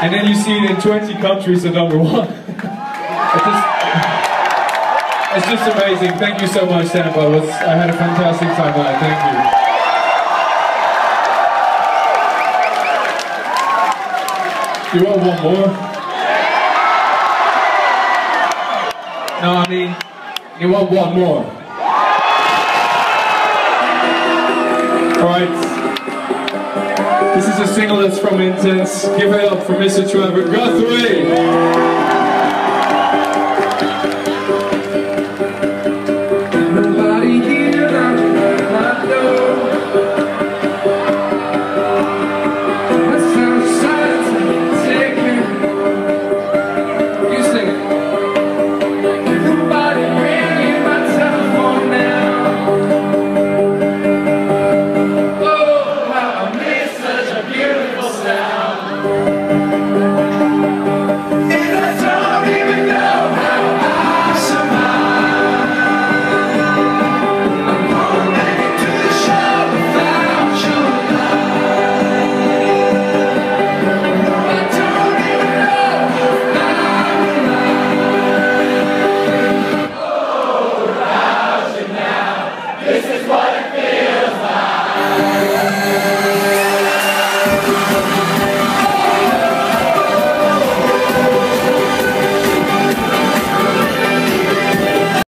And then you see it in 20 countries at #1. It's just amazing. Thank you so much, Tampa. I had a fantastic time tonight. Thank you. You want one more? No, I mean, you want one more. Alright. This is a single that's from Intense. Give it up for Mr. Trevor Guthrie.